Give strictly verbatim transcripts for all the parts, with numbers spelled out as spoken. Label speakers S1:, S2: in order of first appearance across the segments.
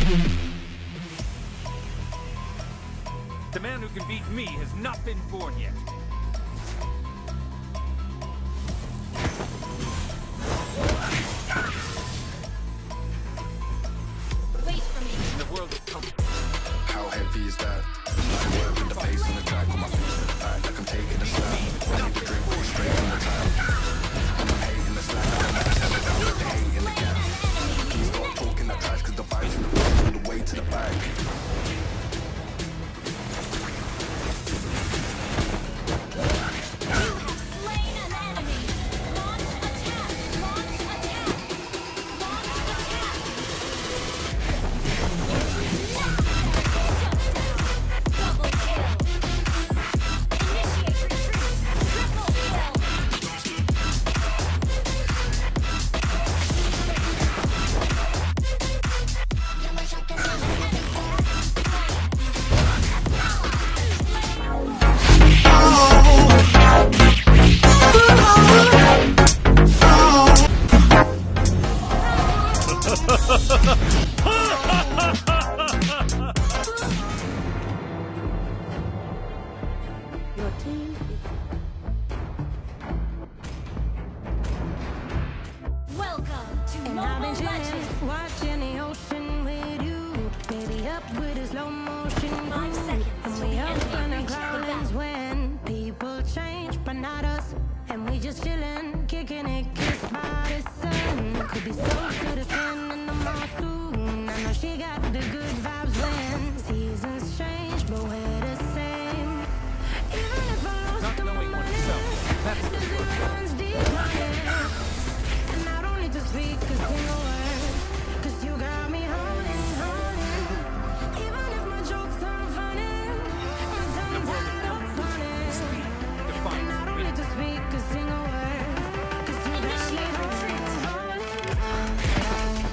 S1: The man who can beat me has not been born yet.
S2: Wait for me.
S1: In the world of comfort.
S3: How heavy is that? Like work with the face on the track, on my feet to the back, like I'm taking a slap. I need the drink, pull straight from the tap. And I'm hating the slack, I'm not telling down with the hate in the gap. Please stop talking that trash, cause the vibes in the front all the way to the back.
S2: Your team is... Welcome to Mobile Legends!
S4: Watching the ocean with you, baby up with a slow motion.
S2: Five seconds
S4: And
S2: till
S4: we
S2: the
S4: up
S2: enemy
S4: in the
S2: reaches the
S4: growlings when people change, but not us. And we just chillin', kicking it, kissed by the sun. Could be so to the skin in the mall soon. I know she got the good vibes when seasons change, but we're the same. Even if I lost
S1: Not
S4: all my
S1: knowing
S4: money,
S1: oneself. That's
S4: the
S1: the
S4: zero runs deep running. And I don't need to speak a single word, cause you got me holding, holding. Even if my jokes aren't funny, my tongue's tied up on it.
S1: Defines
S4: And I don't need to speak a single word, cause you got me holding, holding.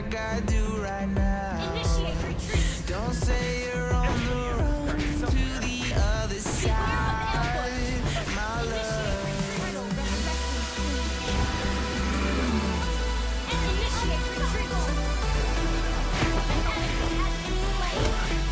S5: like I do right now.
S2: Initiate retreat.
S5: Don't say you're on the run to the other side, my love.
S2: Turtle resurrecting soon. And initiate retreat. An enemy has been slain.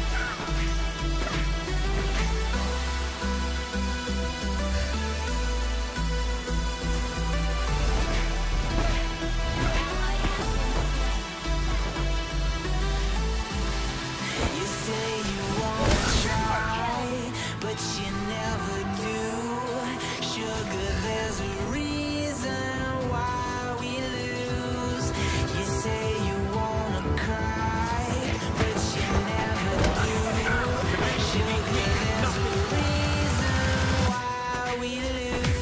S5: You say you wanna try, but you never do. Sugar, there's a reason why we lose. You say you wanna cry, but you never do. Sugar, there's a reason why we lose.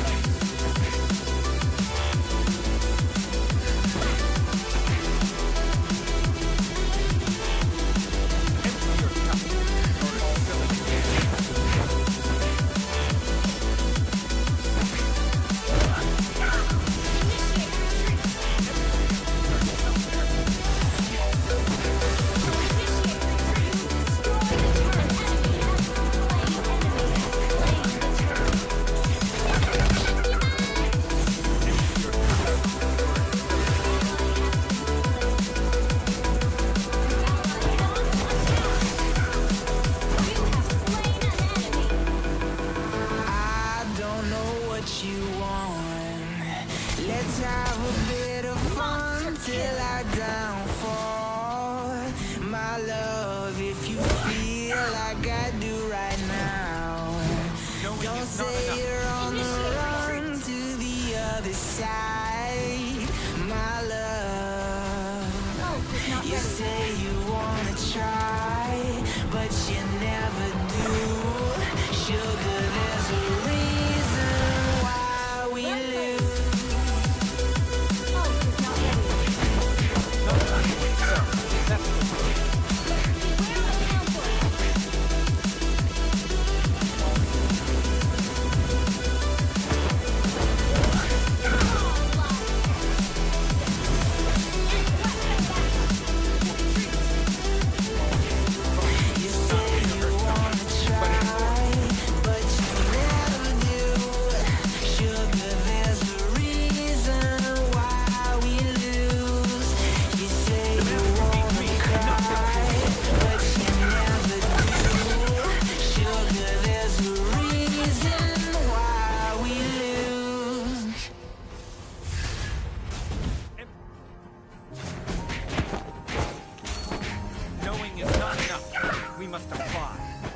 S5: I don't know what you want. Let's have a bit of fun till I downfall. My love, if you feel like I do right now, don't say you're on the run to the other side, my love. You say you wanna try, but you never do. Sugar, there's a reason why we lose. You say you wanna try, but you never do. Sugar, there's a reason why we lose. You say you wanna cry, but you never do. Sugar, there's a reason why we lose.
S1: Knowing is not enough. We must apply.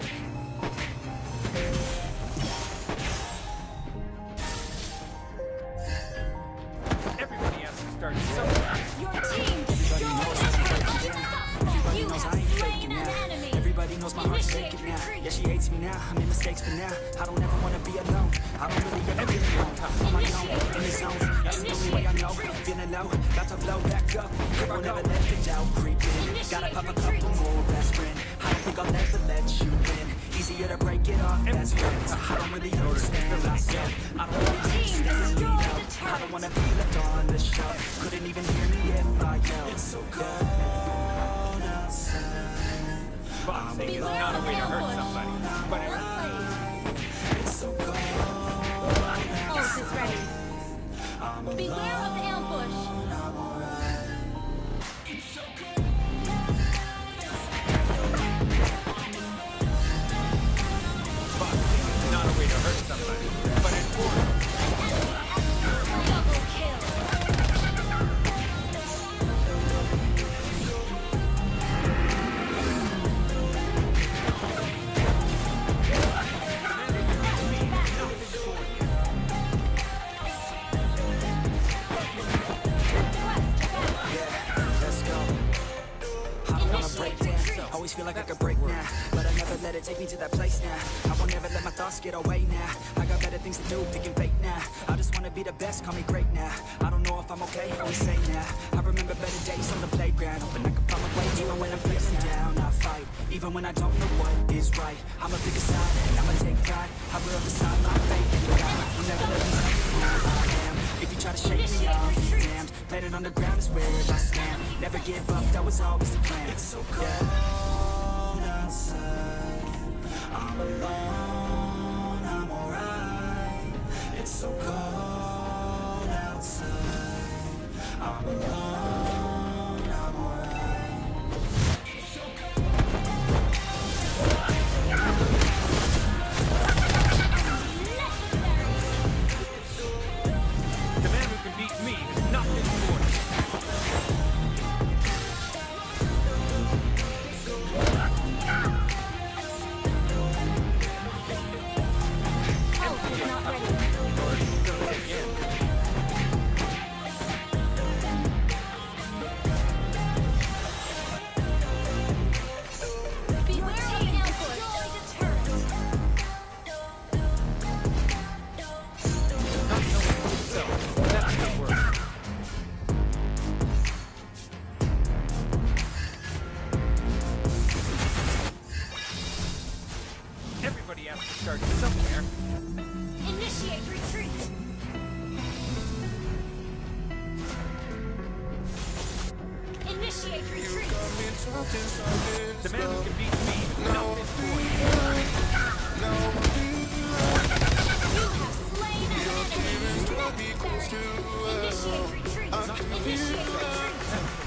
S1: Everybody has to start somewhere.
S2: Your team destroyed the turtle. You have slain an enemy.
S6: Everybody knows my heart's
S2: Initiate
S6: faking now.
S2: retreat.
S6: Yeah, she hates me now. I made mistakes, but now I don't ever wanna be alone. I don't really ever feel alone. On my own, in the zone. That's the only way I know. Feeling low, about to blow back up. I won't ever let the doubt creep in. Gotta pop a couple more aspirin. I don't think I'll ever let you win. Easier to break it off best friends. I don't really understand myself. I don't really
S2: Team
S6: understand
S2: destroyed
S6: me
S2: the
S6: now. I
S2: turret.
S6: don't wanna be left on the shelf. Couldn't even hear me if I yelled. It's so cold outside.
S1: Boxing is not a way to hurt somebody, but it
S6: It's so cold.
S2: Ult is ready. Beware of ambush.
S1: boxing is not a way to hurt somebody, but it works.
S2: Double kill.
S6: Always feel like I could break now, but I never let it take me to that place now. I won't ever let my thoughts get away now. I got better things to do, thinking fake now. I just wanna be the best, call me great now. I don't know if I'm okay, always say now. I remember better days on the playground, hoping I can find my way even when I'm feeling down. I fight, even when I don't know what is right. I'ma pick a side, I'ma take pride. I will decide my fate and God will never let me tell you who I am. If you try to shake me, I'll be damned. Planet on the ground is where I stand. Never never give up, that was always the plan. It's so cold outside, I'm alone, I'm alright. It's so cold outside, I'm alone, I'm alright.
S1: The man who can beat me is not this morning. Everybody has to start somewhere.
S2: Initiate retreat. Initiate retreat.
S1: The man who can beat me is not this morning.
S2: You have slain an enemy. Necessary. Initiate retreat. Initiate retreat.